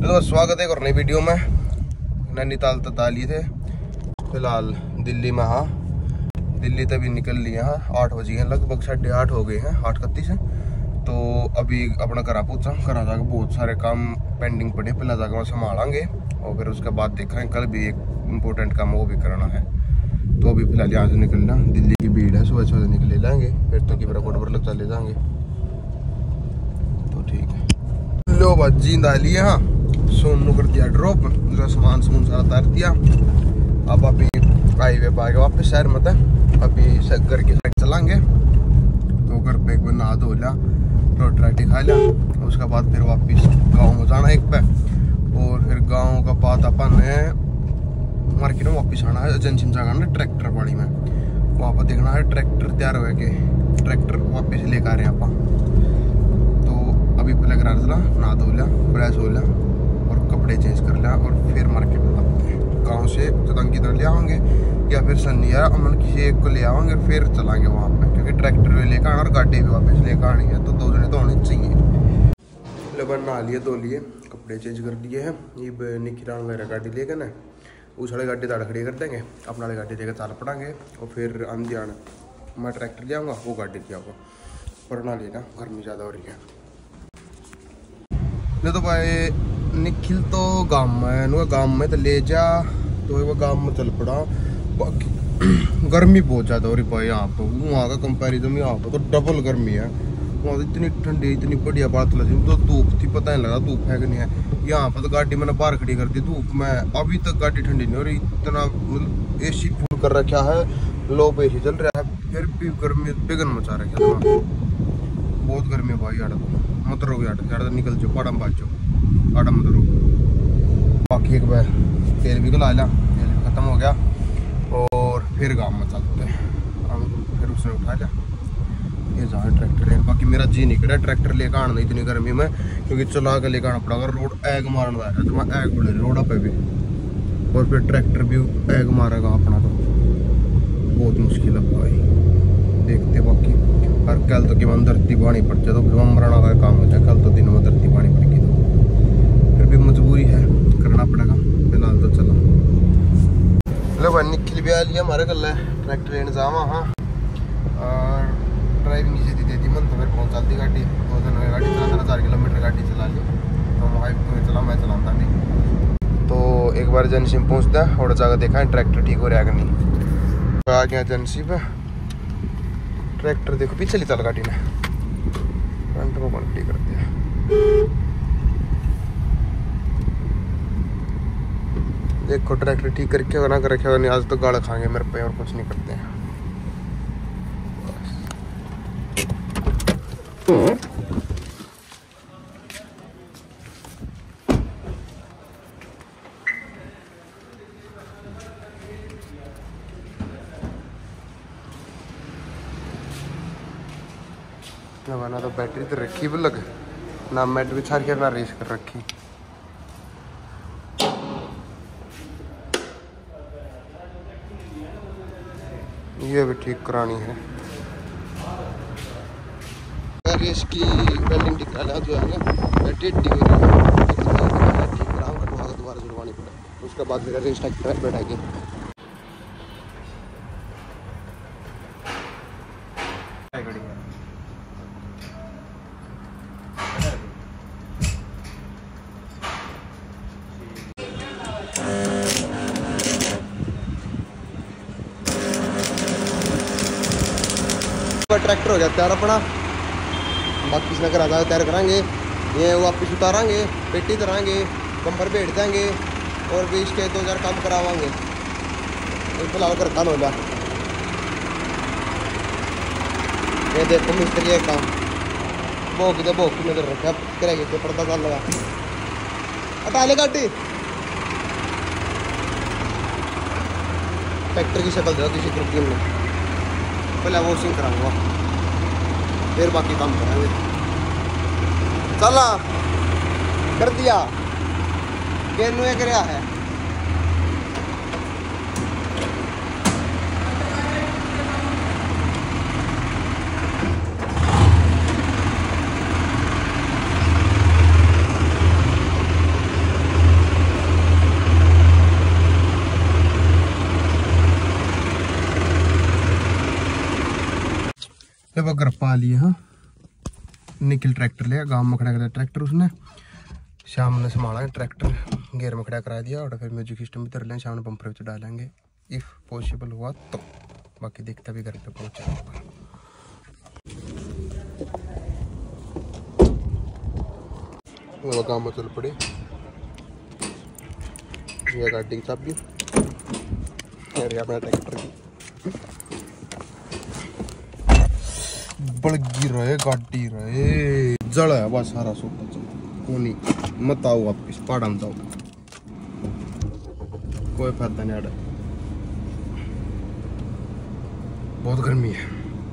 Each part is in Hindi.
तो स्वागत है एक और नई वीडियो में। नैनीताल तक आली थे फिलहाल दिल्ली में। हाँ, दिल्ली तभी निकल लिए। हाँ, 8 बजे हैं, लगभग 8:30 हो गए हैं, 8:31 है। तो अभी अपना करा पूछा, करा जाकर बहुत सारे काम पेंडिंग पड़े, पहले जाकर वहाँ संभालेंगे और फिर उसके बाद देख रहे हैं। कल भी एक इम्पोर्टेंट काम वो भी करना है। तो अभी फिलहाल यहाँ से निकलना, दिल्ली की भीड़ है, सुबह सुबह निकल लेंगे, फिर तो की रोड पर लग चले जाएंगे। तो ठीक है, लो बस जींद आ लिए। हाँ, सोनू कर दिया ड्रॉप, उसका सामान सारा उतार दिया। अब अभी हाईवे पे आगे वापस शहर मत है, अभी घर की साइड चलाएंगे। तो घर पे एक बार नहा धो लिया, रोटी राटी खा लिया, उसके बाद फिर वापस गाँव में जाना एक पे, और फिर गाँव का बाद अपन है मार्केट में वापस आना है। एजेंसी जाना है ट्रैक्टर बाड़ी में, वहाँ पर देखना है ट्रैक्टर तैयार हो के ट्रैक्टर वापस लेकर आ रहे हैं आप। तो अभी पहले घर चला, नहा धो लिया, फ्रेश हो लिया और कपड़े चेंज कर लिया, और फिर मार्केट में जाते हैं। गाँव से चतंग की तरह ले आएंगे या फिर सन्नी या अमन किसी एक को ले आएंगे, फिर चलाएंगे वहाँ पे, क्योंकि ट्रैक्टर भी लेकर आना और गाड़ी भी वापस लेकर आनी है। तो 2 जने तो होने चाहिए। लेबर नहा लिए, धो लिए, कपड़े चेंज कर दिए हैं। ये निखिरान वगैरह गाड़ी लेकर ना उस वाली गाड़ी दाड़ खड़ी कर देंगे, अपना वाली गाड़ी लेकर चाल पड़ांगे, और फिर आंधी आना मैं ट्रैक्टर ले आऊँगा, वो गाड़ी ले आऊँगा। पर ना लेना, गर्मी ज़्यादा हो रही है। नहीं तो भाई निखिल तो गाँव में तो ले जा, तो वो गाँव में चल पड़ा। बाकी गर्मी बहुत ज़्यादा हो रही भाई यहाँ पर, वहाँ का कंपैरिजन में यहाँ पर तो डबल गर्मी है। वहाँ तो इतनी ठंडी, इतनी बढ़िया बात लगी, तो धूप थी, पता नहीं लगा धूप है कि नहीं है। यहाँ पर तो गाड़ी मैंने बाहर खड़ी कर दी धूप में, अभी तक गाड़ी ठंडी नहीं हो रही। इतना मतलब AC फुल कर रखा है, लो पे AC चल रहा है, फिर भी गर्मी बेगन मचा रखा है। बहुत गर्मी है भाई, मत रहो यार, निकल जाओ, पाड़ा में बाज जाओ, पाड़ा मत रहो। बाकी एक बार तेल भी गला लिया, तेल भी ख़त्म हो गया, और फिर गाँव में चलते हैं। फिर उसने उठा लिया, ये जहाँ ट्रैक्टर है। बाकी मेरा जी नहीं करा ट्रैक्टर लेकर आना इतनी गर्मी में, क्योंकि चला कर लेकर आना पड़ेगा। रोड ऐग मारना है, तो मैं ऐग बोले रोड पे भी, और फिर ट्रैक्टर भी ऐग मारेगा अपना, तो बहुत मुश्किल है भाई। देखते बाकी, और कल तो कि मन धरती पानी पड़ जाए, तो फिर मरना का काम हो जाए। कल तो दिन में धरती पानी पड़ेगी, तो फिर भी मजबूरी है, करना पड़ेगा। फिलहाल तो चलो लो भाई, निखिल भी आ लिया हमारे कल ट्रैक्टर लेने जावा। हाँ, और ड्राइविंग नीचे दी देती मन, तो फिर बहुत चलती गाड़ी, 2 दिन में गाड़ी चला 4 किलोमीटर गाड़ी चला ली। तो वहाँ चला, मैं चलाता नहीं। तो एक बार एजेंसी में पहुँचता है और जाकर देखा है ट्रैक्टर ठीक हो रहा है कि नहीं। तो आ गया एजेंसी पे, ट्रैक्टर देखो पीछे चल गाड़ी ने, फ्रंट में पलटी कर दिया। देखो ट्रैक्टर ठीक करके ना कर रखे, नहीं आज तो गाड़ खाएंगे मेरे पे, और कुछ नहीं करते हैं। ना तो बैटरी तो रखी भी लग, ना मैट भी छाड़ के, ना रेस कर रखी। ये भी ठीक करानी है। रेस की वेल्डिंग ठीक करा जो है बैटरी ठीक हो रही है, ठीक कराऊंगा, दोबारा जुड़वानी पड़े, उसके बाद फिर रेस ट्रैक्टर बैठाएगी। ट्रैक्टर हो गया तैयार अपना, बाकी इसमें करा तैयार कराएंगे, ये वापस उतारेंगे, पेटी धराएंगे, कंपर बैठ देंगे, और भी इसके 2-4 काम करावाएंगे। फिलहाल कर खान हो जा। ये देखो मिस्त्री है काम, भोग की नजर रखे, अब करेंगे तो पर्दा डाल लगा, हटा ले गाड़ी। ट्रैक्टर की शक्ल दे किसी ग्रुप में, पहले वॉशिंग कराऊंगा, फिर बाकी काम करेंगे। चला कर दिया, केनुए कराया है। वह घर पा लिए। हाँ निखिल ट्रैक्टर लिया, गांव में खड़ा कर ट्रैक्टर उसने, शाम ने संभाला ट्रैक्टर, गेयर में खड़ा करा दिया और फिर म्यूजिक सिस्टम भी कर लें, शाम ने बम्पर में डालेंगे इफ पॉसिबल हुआ तो, बाकी देखता भी घर पे पहुंचा। वो काम में चल पड़े, ये गाड़ी की चाबी अपना ट्रैक्टर की बड़गी रहे, गाड़ी रहे जड़ है बस सारा सोता चल कोनी मत आओ वापिस पहाड़ा में जाओ, कोई फायदा नहीं आड़ा, बहुत गर्मी है।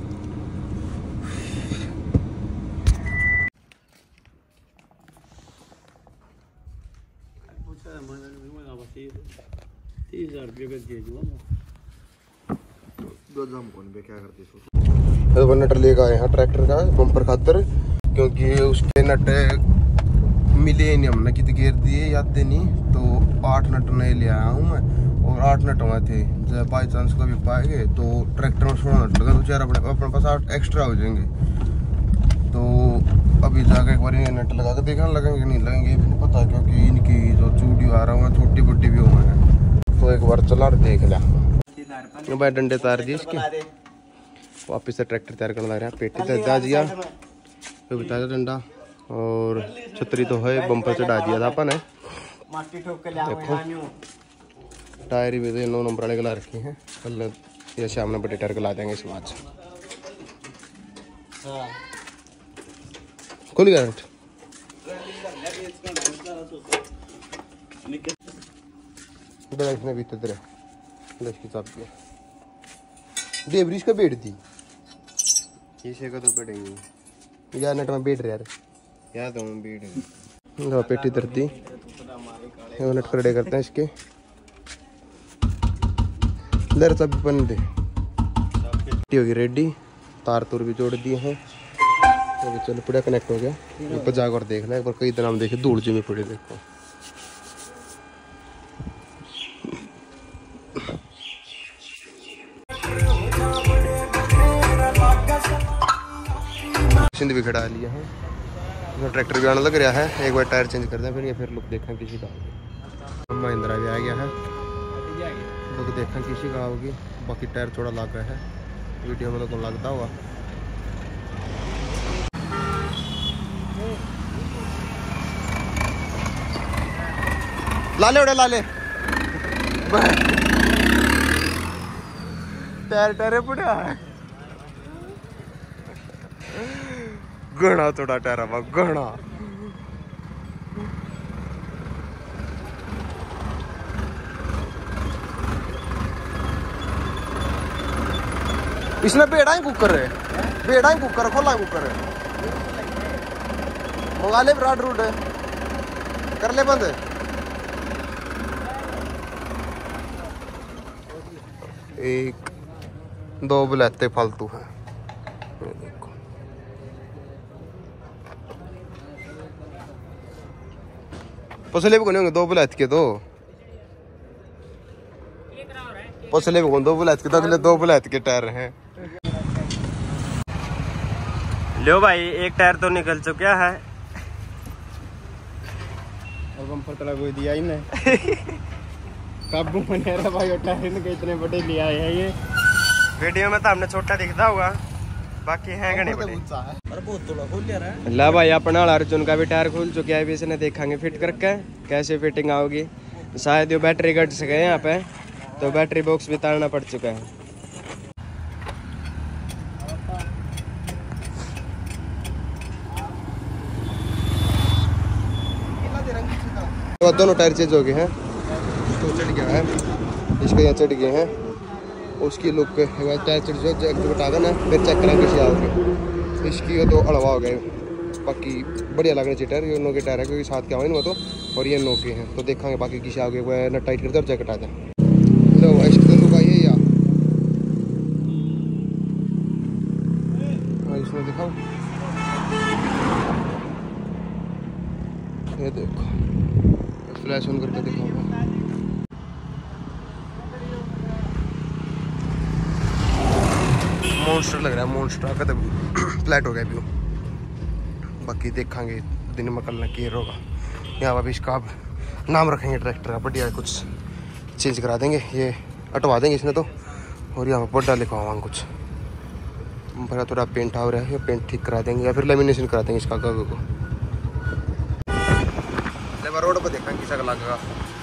नट लेकर आए हैं ट्रैक्टर का बम्पर खातर, क्योंकि उसके नट मिले नहीं हमने, कितने गेर दिए याद नहीं, तो 8 नट नए ले आया हूँ मैं, और 8 नट हुए थे, जब बाई चांस कभी पाएंगे तो ट्रैक्टर में 16 नट लगा तो चार अपने पास 8 एक्स्ट्रा हो जाएंगे। तो अभी जाकर एक बार नट लगा के देखने लगेंगे नहीं लगेंगे नहीं पता, क्योंकि इनकी जो चूड़ी आ रहा है छोटी बड्डी भी हुए हैं, तो एक बार चला देख लिया भाई। डंडे तार दिए इसके, वापिस से ट्रैक्टर तैयार करना लग रहा है, पेटी तैयार दिया तो बता डंडा, और छतरी तो है, बम्पर चढ़ा दिया था अपन है। देखो टायर भी तो 9 नंबर वाले गला रखे हैं, कल या शाम में बड़े टायर गला देंगे इस बात से। खुल गया इसने भी तेरे की चाबी देवरीश का बैठ दी, शीशे का तो बैठेंगे यार, नट में बैठ रहा यार, तो बैठ पेटी धरती नट खड़े करते हैं इसके, इधर चाबी बन दे होगी रेडी, तार तुर भी जोड़ दिए हैं, तो चलो पूरा कनेक्ट हो गया। ऊपर जाकर देखना एक बार, कई दिन हम देखे धूल जमी पड़े, देखो सिंध भी खड़ा लिया है, तो ट्रैक्टर भी आने लग रहा है, एक बार टायर चेंज कर दें फिर, या फिर लुक देखा किसी का होगी। महिंद्रा भी आ गया है, लुक देखा किसी का होगी, बाकी टायर थोड़ा लग रहा है, वीडियो में तो कौन लगता होगा। लाले उड़े लाले टायर टायर पड़ा घना थोड़ा टायर घना, इसमें बेड़ा ही कुकर है, बेड़ा ही कुकर खोला कुकर है, मंगा ले ब्राड रूट है, कर ले बंद। एक 2 बुलाते फालतू है, देखो पसले भी कौन होंगे 2 बुलात के, तो पसले भी कौन 2 बुलात के, तो अगले 2 बुलात के टायर हैं। लो भाई एक टायर तो निकल चुका है, और बम्पर तला कोई दिया ही नहीं काबू में नहीं रहा भाई, टायर इनके इतने बड़े ले आए हैं, ये वीडियो में तो हमने छोटा दिखता होगा, बाकी है गणे बड़े। अरे बहुत थोड़ा खोल लिया है। ला भाई अपना अर्जुन का भी टायर खुल चुका है, अभी इसने देखेंगे फिट करके कैसे फिटिंग आओगी, शायद ये बैटरी कट से गए यहाँ पे, तो बैटरी बॉक्स भी तारना पड़ चुका है। तो दोनों टायर चेंज हो गए हैं, तो चढ़ गया है, इसके यहाँ चढ़ गए हैं, उसकी लुक टायर चढ़ जो बटा ना, फिर चेक करेंगे कैसे आओगे। इसकी तो अड़वा हो गए, बाकी बढ़िया लगने चाहिए टायर, ये नो के टायर है क्योंकि साथ के आवे ना तो, और ये नो के हैं, तो देखेंगे बाकी किसी आओगे वह न टाइट करते और चेक कटा दें। लो इसकी तो लुक आई है यार, इसमें दिखाओ, ये देखो फ्लैश ऑन करके दिखाऊंगा। मॉन्स्टर लग रहा है, मॉन्स्टर का तो फ्लैट हो गया व्यू। बाकी देखेंगे दिन में कल केयर होगा यहाँ पर। इसका अब नाम रखेंगे ट्रैक्टर का बढ़िया, कुछ चेंज करा देंगे, ये हटवा देंगे इसने तो। और यहाँ पर बड़ा लिखवाएंगे कुछ, बड़ा थोड़ा पेंट आ रहा है, ये पेंट ठीक करा देंगे या फिर लेमिनेशन करा देंगे इसका कागज को। रोड पर देखेंगे किसा लगेगा।